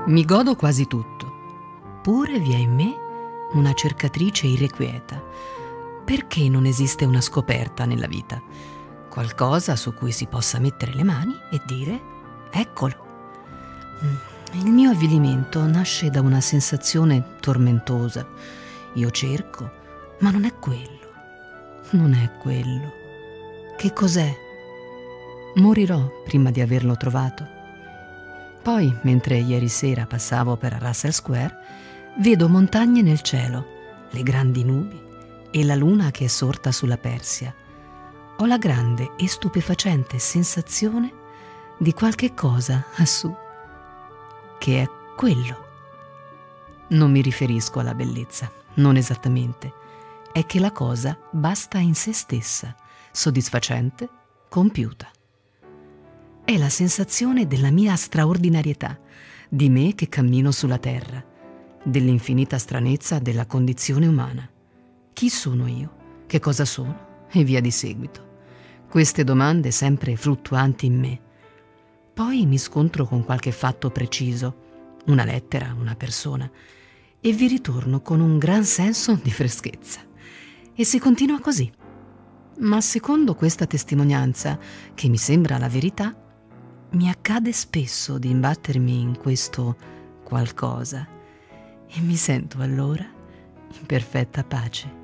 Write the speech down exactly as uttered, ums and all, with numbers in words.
Mi godo quasi tutto. Pure vi è in me una cercatrice irrequieta. Perché non esiste una scoperta nella vita? Qualcosa su cui si possa mettere le mani e dire: eccolo. Il mio avvilimento nasce da una sensazione tormentosa. Io cerco, ma non è quello. Non è quello. Che cos'è? Morirò prima di averlo trovato. Poi, mentre ieri sera passavo per Russell Square, vedo montagne nel cielo, le grandi nubi e la luna che è sorta sulla Persia. Ho la grande e stupefacente sensazione di qualche cosa lassù, che è quello. Non mi riferisco alla bellezza, non esattamente. È che la cosa basta in se stessa, soddisfacente, compiuta. È la sensazione della mia straordinarietà, di me che cammino sulla terra, dell'infinita stranezza della condizione umana. Chi sono io? Che cosa sono? E via di seguito. Queste domande sempre fluttuanti in me. Poi mi scontro con qualche fatto preciso, una lettera, una persona, e vi ritorno con un gran senso di freschezza. E si continua così. Ma secondo questa testimonianza, che mi sembra la verità, mi accade spesso di imbattermi in questo qualcosa e mi sento allora in perfetta pace.